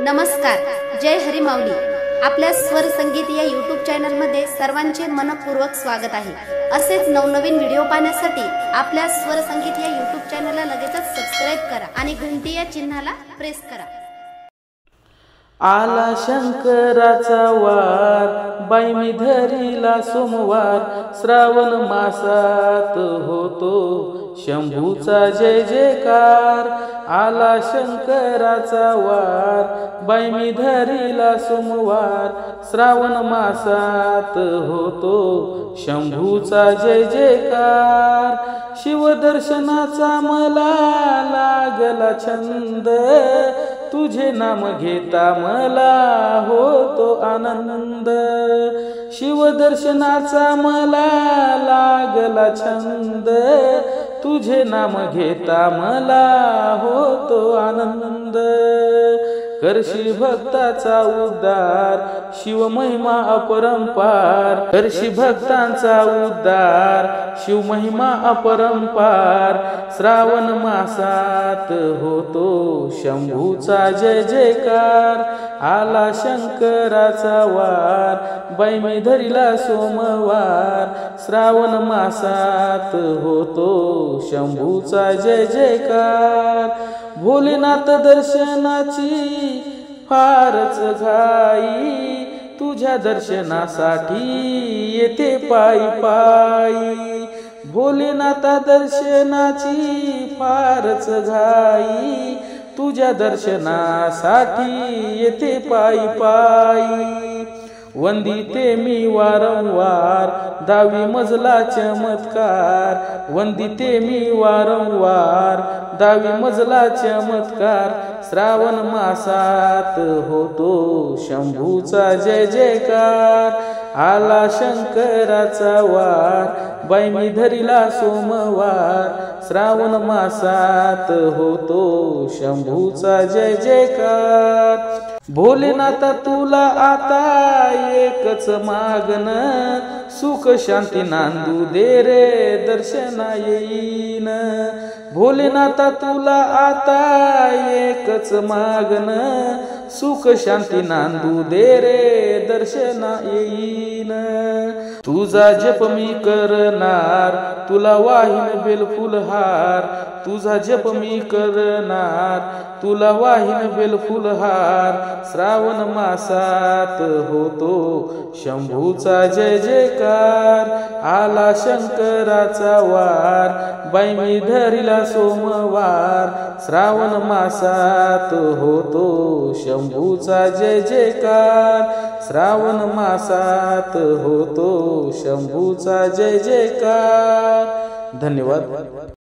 नमस्कार, जय हरी माऊली। आपल्या स्वर संगीत या यूट्यूब चॅनल मध्ये सर्वांचे मनपूर्वक स्वागत आहे। असेच नवनवीन व्हिडिओ पाहण्यासाठी आपल्या स्वर संगीत या यूट्यूब चॅनलला लगेचच सबस्क्राइब करा आणि घंटी या चिन्हाला प्रेस करा। आला शंकराचा वार, बाई मी धरीला सोमवार, श्रावण मासात होतो शंभूचा जय जयकार। आला शंकराचा वार, बाई मी धरीला सोमवार, श्रावण मासात होतो शंभूचा जय जयकार। शिवदर्शनाचा मला लागला छंद, तुझे नाम घेता मला होतो आनंद। शिवदर्शनाचा मला लागला छंद, तुझे नाम घेता मला होतो आनंद। करशी भक्ताचा उद्धार, शिव महिमा अपरंपार, करशी भक्तांचा उद्धार, शिव महिमा अपरंपार। श्रावण मासात होतो शंभूचा जय जयकार। आला शंकराचा वार, बाई मी धरीला सोमवार, श्रावण मासात होतो शंभूचा जय जयकार। भोलेनाथ दर्शनाची फारच घाई, तुझ्या दर्शनासाठी येते पायी पायी। भोलेनाथ दर्शनाची फारच घाई, तुझ्या दर्शनासाठी येते पायी पायी। वंदिते मी वारंवार, 10वी मजला चमत्कार, वंदिते मी वारंवार, 10वी मजला चमत्कार। श्रावण मासात होतो शंभूचा जय जयकार। आला शंकराचा वार, बाई मी धरीला सोमवार, श्रावण मासात होतो शंभूचा जय जयकार। भोलेनाथ तुला आता एकच मागन, सुख शांती नांदू दे रे दर्शना येईन। भोलेनाथ तुला आता एकच मागन, सुख शांती नांदू दे रे दर्शना येईन। तुझा जप मी करणार, तुला वाहीन बेलफुलहार, तुझा जप मी करणार, तुला वाहीन बेलफुलहार। श्रावण मासात होतो शंभूचा जय जयकार। आला शंकराचा वार, बाई मी धरीला सोमवार, श्रावण मासात होतो शंभूचा जय जयकार। श्रावण मासात होतो शंभूचा जय जयकार। धन्यवाद।